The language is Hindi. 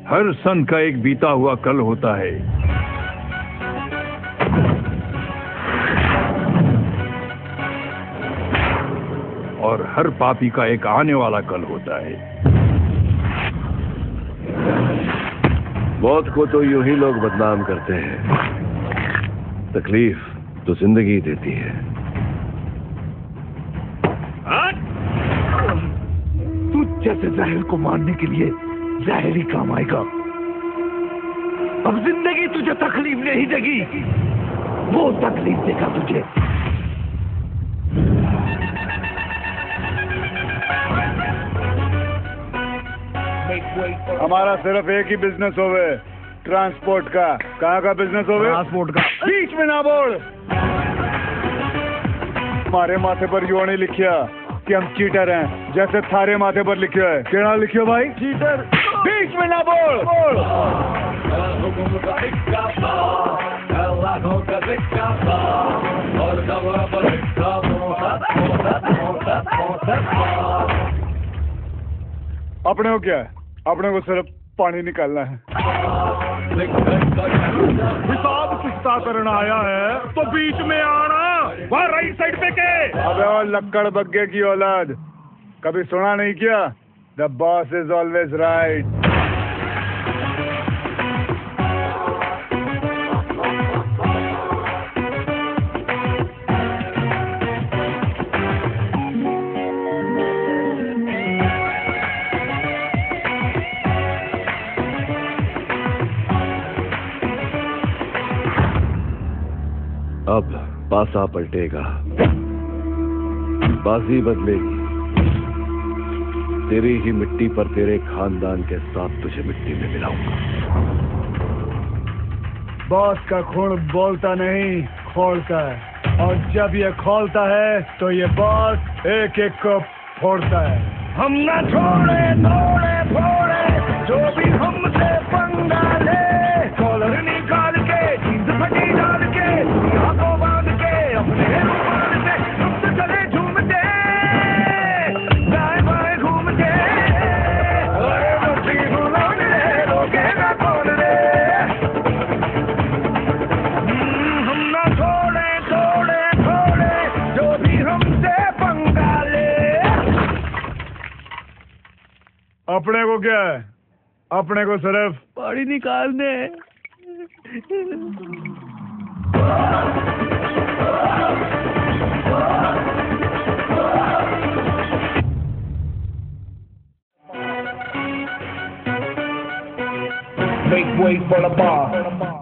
हर सन का एक बीता हुआ कल होता है। और हर पापी का एक आने वाला कल होता है। मौत को तो यूं ही लोग बदनाम करते हैं, तकलीफ तो जिंदगी देती है। तू जैसे जहर को मारने के लिए जहर ही काम आएगा। अब जिंदगी तुझे तकलीफ नहीं देगी, वो तकलीफ देगा तुझे। हमारा सिर्फ एक ही बिजनेस होवे, ट्रांसपोर्ट का। कहाँ का बिजनेस होवे? ट्रांसपोर्ट का। बीच में ना बोल। हमारे माथे पर यूं नहीं लिखिया कि हम चीटर हैं, जैसे थारे माथे पर लिखियो है। केड़ा लिखियो भाई? चीटर। बीच में ना बोल। अपने को क्या है? अपने को सिर्फ पानी निकालना है। हिसाब किस्ता करना आया है तो बीच में आना। वहाँ राइट साइड पे के। अबे और लक्कड़ बग्गे की औलाद, कभी सुना नहीं क्या? The boss is always right. अब पासा पलटेगा, बाजी बदलेगी। तेरी ही मिट्टी पर तेरे खानदान के साथ तुझे मिट्टी में मिलाऊंगा। बॉस का खून बोलता नहीं, खोलता है। और जब ये खोलता है तो ये बॉस एक एक को फोड़ता है। हम ना छोड़े तोड़े फोड़े जो भी हमसे पंगा ले। कॉलर निकाल के जींस फटी डाल के दुनिया को बांध के अपने रुमाल से सबसे चले झूमते दाएं बाएं घूमते। अरे बच्ची बुलाने रोकेगा कौन रे। हम ना छोड़े तोड़े फोड़े जो भी हमसे पंगा ले। अपने को क्या है? अपने को सिर्फ पानी निकालने। Make way for the bar.